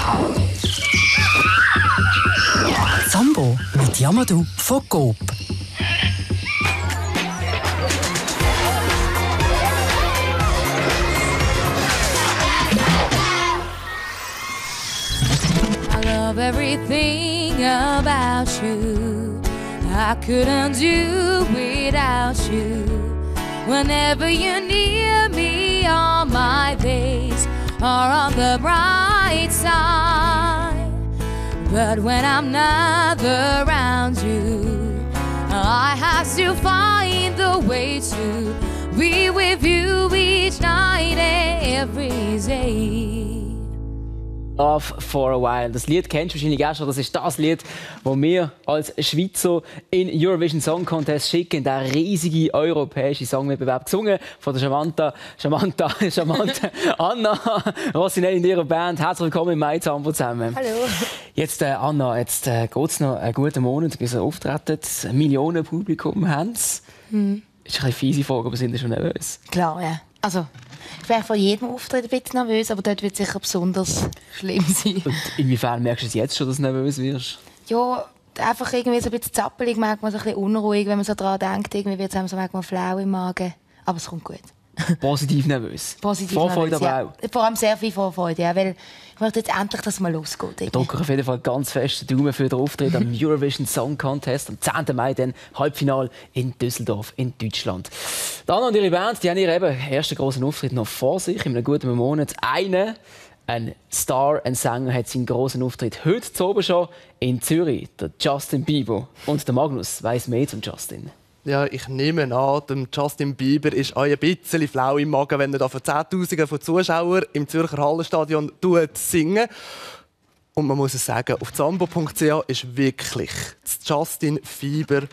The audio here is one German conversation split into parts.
Sambo mit Yamadou von Coop. I love everything about you. I couldn't do without you. Whenever you're near me, all my days are on the bright side. But when I'm not around you, I have to find the way to be with you each night and every day. Love for a While. Das Lied kennst du wahrscheinlich auch schon. Das ist das Lied, das wir als Schweizer in Eurovision Song Contest schicken. Der riesige europäische Songwettbewerb, gesungen von der charmanten Anna Rossinelli in ihrer Band. Herzlich willkommen im Mai Sambo zusammen. Hallo. Jetzt, Anna, jetzt geht es noch einen guten Monat, bis ihr auftretet. Millionen Publikum haben es. Ist eine fiese Frage, aber sind Sie schon nervös? Klar, ja. Also, ich wäre vor jedem Auftritt ein bisschen nervös, aber dort wird es sicher besonders schlimm sein. Und inwiefern merkst du es jetzt schon, dass du nervös wirst? Ja, einfach irgendwie so ein bisschen zappelig, merkt man so ein bisschen unruhig, wenn man so daran denkt. Irgendwie wird es einem so manchmal flau im Magen. Aber es kommt gut. Positiv nervös? Positiv Vorfreude nervös, aber auch? Ja. Vor allem sehr viel Vorfreude, ja, weil ich möchte jetzt endlich, dass es mal losgeht. Ich drücke auf jeden Fall ganz fest den Daumen für den Auftritt am Eurovision Song Contest am 10. Mai, dann Halbfinale in Düsseldorf in Deutschland. Anna und ihre Band, die haben ihren ersten großen Auftritt noch vor sich, in einem guten Monat. Ein Star, ein Sänger, hat seinen großen Auftritt heute oben schon in Zürich. Der Justin Bieber. Und der Magnus weiss mehr zum Justin. Ja, ich nehme an, dem Justin Bieber ist auch ein bisschen flau im Magen, wenn er da vor Zehntausenden von Zuschauern im Zürcher Hallenstadion singt. Und man muss es sagen, auf zambo.ch ist wirklich das Justin Bieber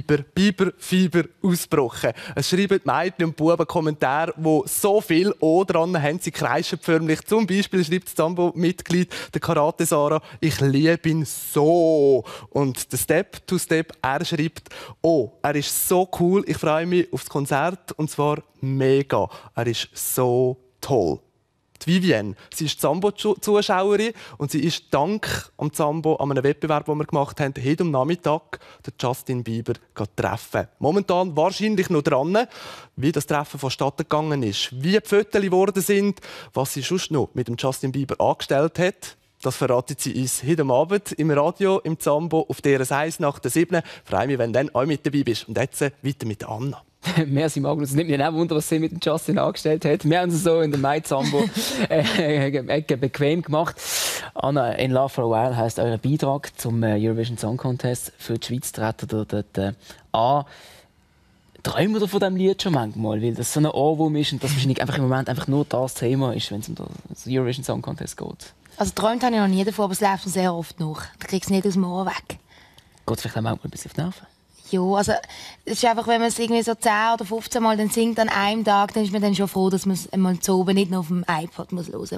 ausgebrochen. Es schreiben die Mädchen und Buben Kommentare, die so viel O dran haben, sie kreischen förmlich. Zum Beispiel schreibt das Zambo-Mitglied, der Karate Sarah, ich liebe ihn so. Und der Step to Step, er schreibt, oh, er ist so cool, ich freue mich auf das Konzert und zwar mega. Er ist so toll. Die Vivienne, sie ist Zambo-Zuschauerin und sie ist dank am Zambo an einem Wettbewerb, den wir gemacht haben, heute am Nachmittag den Justin Bieber treffen. Momentan wahrscheinlich noch dran, wie das Treffen vonstatten gegangen ist, wie die Fotos geworden sind, was sie sonst noch mit dem Justin Bieber angestellt hat. Das verratet sie uns heute Abend im Radio, im Zambo, auf DRS 1 nach der 7. Ich freue mich, wenn du dann auch mit dabei bist. Und jetzt weiter mit Anna. Merci, Magnus. Es nimmt mich auch Wunder, was sie mit dem Justin angestellt hat. Wir haben es so in der Mai Zambo bequem gemacht. Anna, in Love for a While heisst euer Beitrag zum Eurovision Song Contest für die Schweiz. Tretet ihr dort an? Träumt ihr von diesem Lied schon manchmal? Weil das so ein Ohrwurm ist und das wahrscheinlich einfach im Moment einfach nur das Thema ist, wenn es um den Eurovision Song Contest geht. Also träumt habe ich noch nie davon, aber es läuft mir sehr oft nach. Ich kriege es nicht aus dem Ohr weg. Geht es vielleicht auch manchmal ein bisschen auf die Nerven? Ja, also es ist einfach, wenn man es irgendwie so 10 oder 15 Mal dann singt an einem Tag, dann ist man dann schon froh, dass man es einmal zu oben nicht noch auf dem iPod hören muss.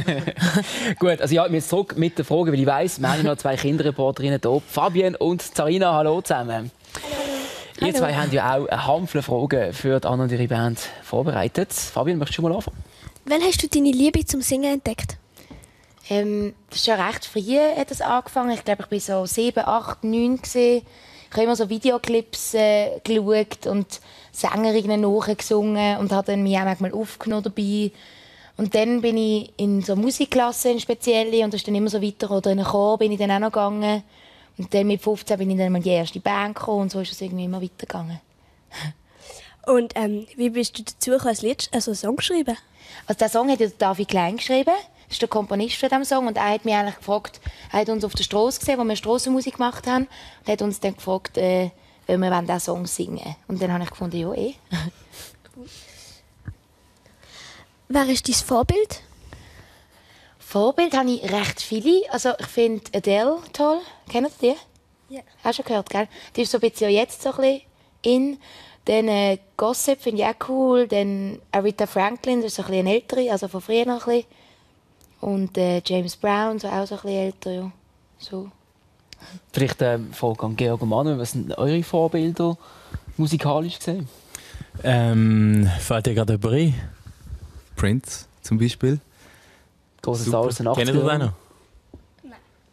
Gut, also ja, ich bin jetzt zurück mit der Frage, weil ich weiss, wir haben noch 2 Kinderreporterinnen hier, Fabienne und Zarina. Hallo zusammen. Hallo. Ihr zwei habt ja auch eine Handvoll Fragen für die Anna und ihre Band vorbereitet. Fabienne, möchtest du schon mal anfangen? Wann hast du deine Liebe zum Singen entdeckt? Das ist schon recht früh hat das angefangen. Ich glaube, ich war so 7, 8, 9 gewesen. Ich habe immer so Videoclips geschaut und Sängerinnen nachgesungen und habe dann mich auch manchmal aufgenommen dabei. Und dann bin ich in so Musikklasse in spezielle und das ist dann immer so weiter. Oder in einen Chor bin ich dann auch noch gegangen. Und dann mit 15 bin ich dann mal in die erste Band gekommen und so ist es irgendwie immer weitergegangen. Und wie bist du dazu gekommen, einen Song geschrieben? Also den Song hat ja David Klein geschrieben. Das ist der Komponist von diesem Song. Und er hat mich eigentlich gefragt, er hat uns auf der Straße gesehen, wo wir Strassenmusik gemacht haben. Und hat uns dann gefragt, ob wir diesen Song singen wollen. Und dann habe ich gefunden, ja, eh. Wer ist dein Vorbild? Vorbild habe ich recht viele. Also ich finde Adele toll. Kennt ihr die? Ja. Hast du schon gehört, gell? Die ist so ein bisschen jetzt so ein bisschen in. Dann Gossip finde ich auch cool. Dann Aretha Franklin, das ist so ein bisschen eine ältere, also von früher noch ein bisschen. Und James Brown, so auch so ein bisschen älter, ja. So. Vielleicht Frage an Georg und Manuel, was sind eure Vorbilder musikalisch gesehen? Fällt dir gerade jemand ein? Prince zum Beispiel. Großes Star aus den 80ern. Kennt ihr den noch?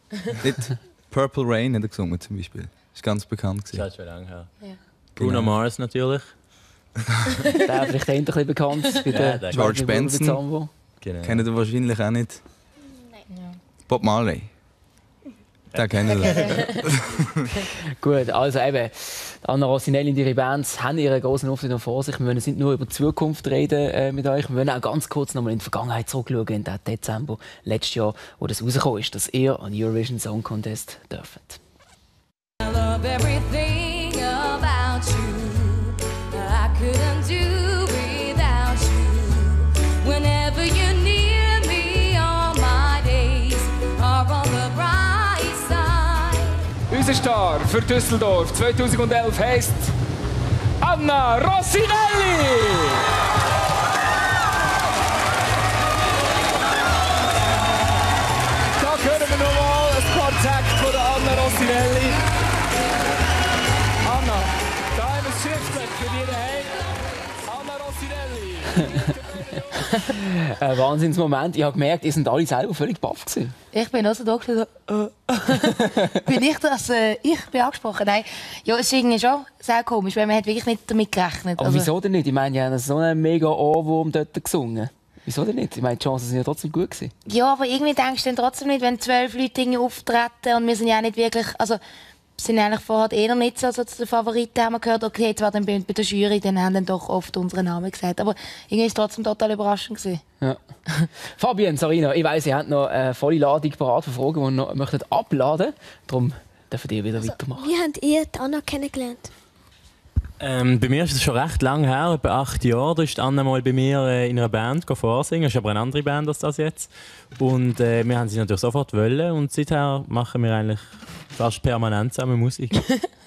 Nicht Purple Rain hat er gesungen zum Beispiel. Das ist ganz bekannt. Das ist schon lange her. Ja. Bruno Mars natürlich. Der vielleicht ein bisschen bekannt bei der George Benson. Genau. Kennt ihr wahrscheinlich auch nicht. Nein. Bob Marley. Den kennen wir. Gut, also eben, Anna Rossinelli und ihre Bands haben ihren großen Auftritt noch vor sich. Wir wollen nicht nur über die Zukunft reden mit euch, wir wollen auch ganz kurz noch mal in die Vergangenheit zurückschauen, in den Dezember letztes Jahr, wo das rausgekommen ist, dass ihr an Eurovision Song Contest dürft. I love everything about you. I couldn't do without you. Whenever you're near me, all my days are on the bright side. Unser Star für Düsseldorf 2011 heisst Anna Rossinelli! Da hören wir nochmal ein Kontakt von der Anna Rossinelli. Anna, da haben wir es schriftlich für dich daheim. Anna Rossinelli. Ein Wahnsinnsmoment. Ich habe gemerkt, ihr seid alle selber völlig baff gewesen. Ich bin also da bin ich das? Ich bin angesprochen? Nein. Ja, es ist irgendwie schon sehr komisch, weil man hat wirklich nicht damit gerechnet. Aber wieso denn nicht? Ich meine, ihr habt so einen mega Ohrwurm dort gesungen. Wieso denn nicht? Ich meine, die Chancen sind ja trotzdem gut gewesen. Ja, aber irgendwie denkst du dann trotzdem nicht, wenn 12 Leute irgendwie auftreten und wir sind ja auch nicht wirklich, also sind eigentlich vorher eher nicht so zu den Favoriten, haben wir gehört, okay, jetzt war dann bei der Jury, dann haben dann doch oft unseren Namen gesagt, aber irgendwie war es trotzdem total überraschend gewesen. Ja. Fabian, Sarina, ich weiss, ihr habt noch eine volle Ladung parat von Fragen, die ihr noch möchtet abladen. Darum dürft ihr wieder weitermachen. Wie habt ihr die Anna kennengelernt? Bei mir ist es schon recht lange her, etwa 8 Jahre. Da ist Anna mal bei mir in einer Band vorsingen. Das ist aber eine andere Band als das jetzt. Und wir haben sie natürlich sofort wollen. Und seither machen wir eigentlich fast permanent zusammen Musik.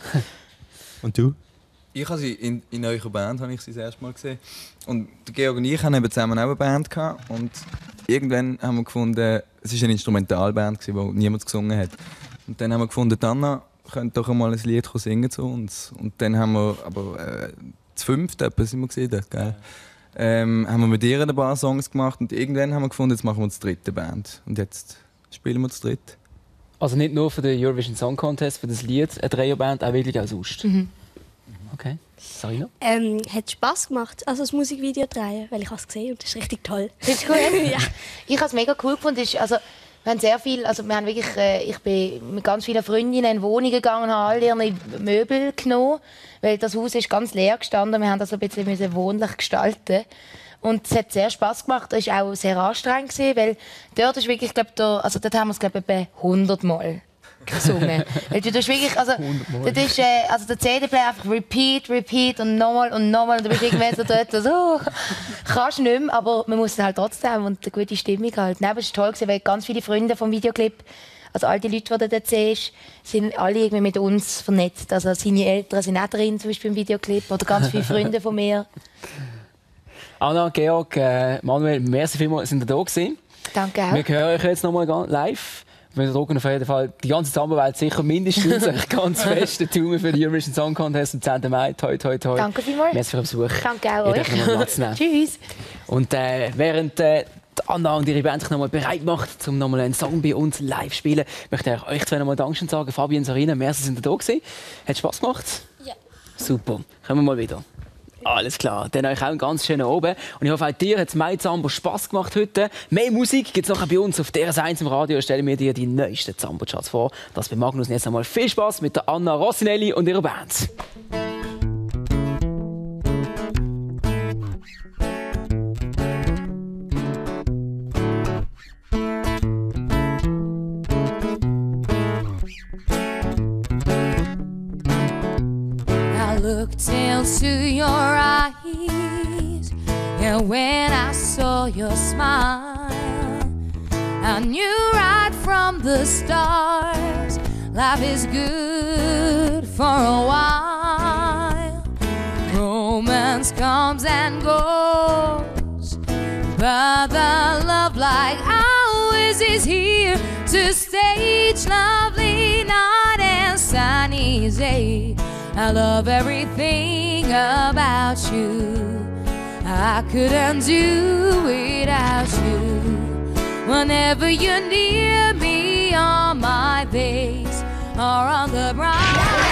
Und du? Ich habe sie in eurer Band habe ich sie das erste Mal gesehen. Und der Georg und ich haben eben zusammen auch eine Band gehabt. Und irgendwann haben wir gefunden, es war eine Instrumentalband, die niemand gesungen hat. Und dann haben wir gefunden, Anna könnte doch einmal ein Lied singen zu uns. Und dann haben wir aber zu fünft, sind wir gesehen, gell? Haben wir mit ihr ein paar Songs gemacht und irgendwann haben wir gefunden, jetzt machen wir die dritte Band. Und jetzt spielen wir das dritte. Also nicht nur für den Eurovision Song Contest, für das Lied, eine Dreierband, auch wirklich als sonst. Okay. Sarina? Hat Spass gemacht, also das Musikvideo drehen, weil ich es gesehen und das ist richtig toll. Das ist cool. Ja. Ich habe es mega cool gefunden. Also, wir haben sehr viel, also wir haben wirklich, ich bin mit ganz vielen Freundinnen in Wohnungen gegangen und habe all ihre Möbel genommen, weil das Haus ist ganz leer gestanden. Wir haben das ein bisschen wohnlich gestalten. Und es hat sehr Spass gemacht. Es war auch sehr anstrengend, weil dort ist wirklich, dort haben wir es etwa 100 Mal gesungen. Weil du wirklich, also das ist, also der CD-Player einfach repeat und nochmal und nochmal und du bist irgendwann so dort, so kannst nicht mehr, aber man muss es halt trotzdem und eine gute Stimmung halt. Nein, aber es war toll gewesen, weil ganz viele Freunde vom Videoclip, also all die Leute, die du dort siehst, sind alle irgendwie mit uns vernetzt. Also seine Eltern sind auch drin, zum Beispiel im Videoclip, oder ganz viele Freunde von mir. Anna, Georg, Manuel, merci vielmals, sind ihr da gewesen. Danke auch. Wir hören euch jetzt nochmal live. Wir drücken auf jeden Fall die ganze Zusammenarbeit sicher mindestens euch ganz fest den Daumen für den Eurovision Song Contest am 10. Mai. Toi, toi, toi. Danke vielmals. Merci für den Besuch. Danke auch euch. Tschüss. Und während Anna und ihre Band sich nochmal bereit macht, um nochmal einen Song bei uns live zu spielen, möchte ich euch zwei nochmal Dankeschön sagen. Fabian, Sarina, merci, sind ihr da gewesen. Hat Spass gemacht? Ja. Super. Kommen wir mal wieder. Alles klar, dann euch auch einen ganz schönen Abend. Und ich hoffe, auch dir hat das Mai-Zambo Spass gemacht heute. Mehr Musik gibt es nachher bei uns auf DRS1 im Radio. Stellen wir dir die neuesten Zambo-Charts vor. Das bei Magnus. Und jetzt einmal viel Spass mit der Anna Rossinelli und ihrer Band. Looked into your eyes, and when I saw your smile, I knew right from the start, life is good for a while. Romance comes and goes, but the love like ours is here to stay. Each lovely night and sunny day, I love everything about you. I couldn't do without you. Whenever you're near me, all my wrong.